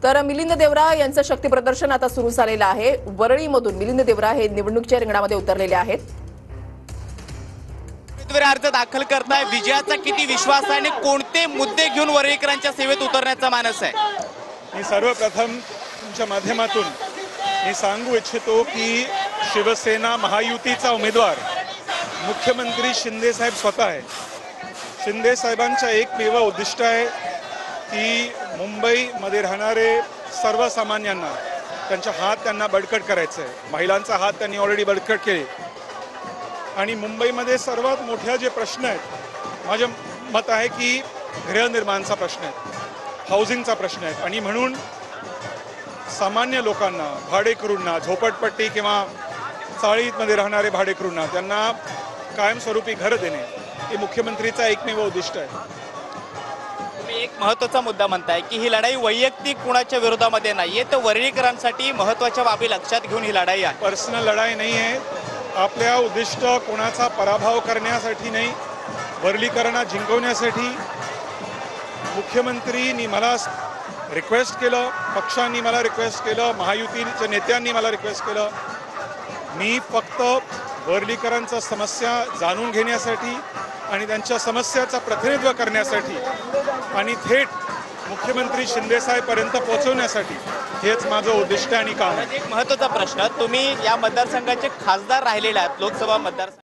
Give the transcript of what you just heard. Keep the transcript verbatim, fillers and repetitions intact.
तर मिलिंद देवरा यांचं शक्ती प्रदर्शन आता सुरू झालेलं आहे। वरळीमधून मिलिंद देवरा हे निवडणुकीच्या रिंगणामध्ये उतरलेले आहेत। उमेदवारी अर्ज दाखल करताय, विजयाचा किती विश्वास आहे आणि कोणते मुद्दे घेऊन वरळीकरांच्या सेवेत उतरण्याचा मानस आहे? मी सर्वप्रथम तुमच्या माध्यमातून मी सांगू इच्छितो की शिवसेना महायुतीचा उमेदवार मुख्यमंत्री शिंदे साहेब स्वतः आहे। शिंदे साहेबांचं एकमेव उद्दिष्ट आहे की मुंबईमध्ये राहणारे सर्वसामान्यांना त्यांचा हात त्यांना बळकट करायचा आहे। महिलांचा हात त्यांनी ऑलरेडी बळकट केले आणि मुंबईमध्ये सर्वात मोठे जे प्रश्न आहेत, माझे मत आहे की गृहनिर्माणचा प्रश्न आहे, हाऊसिंगचा प्रश्न आहे आणि म्हणून सामान्य लोकांना, भाडेकरूंना, झोपडपट्टी किंवा चाळीमध्ये राहणारे भाडेकरूंना त्यांना कायमस्वरूपी घर देणे हे मुख्यमंत्रीचा एकमेव उद्दिष्ट आहे। तुम्ही एक महत्त्वाचा मुद्दा म्हणताय की ही लढाई वैयक्तिक कुणाच्या विरोधामध्ये नाहीये, तर वरळीकरांसाठी महत्त्वाच्या बाबी लक्षात घेऊन ही लढाई आहे। पर्सनल लढाई नाही आहे, आपल्या उद्दिष्ट कोणाचा पराभव करण्यासाठी नाही, वरळीकरांना जिंकवण्यासाठी। मुख्यमंत्रींनी मला रिक्वेस्ट केलं, पक्षांनी मला रिक्वेस्ट केलं, महायुतीच्या नेत्यांनी मला रिक्वेस्ट केलं, मी फक्त वरळीकरांच्या समस्या जाणून घेण्यासाठी आणि त्यांच्या समस्याचं प्रतिनिधित्व करण्यासाठी आणि थेट मुख्यमंत्री शिंदे साहेबांपर्यंत पोहोचवण्यासाठी हेच माझं उद्दिष्ट आणि काम आहे। एक महत्त्वाचा प्रश्न, तुम्ही या मतदारसंघाचे खासदार राहिलेले आहात, लोकसभा मतदार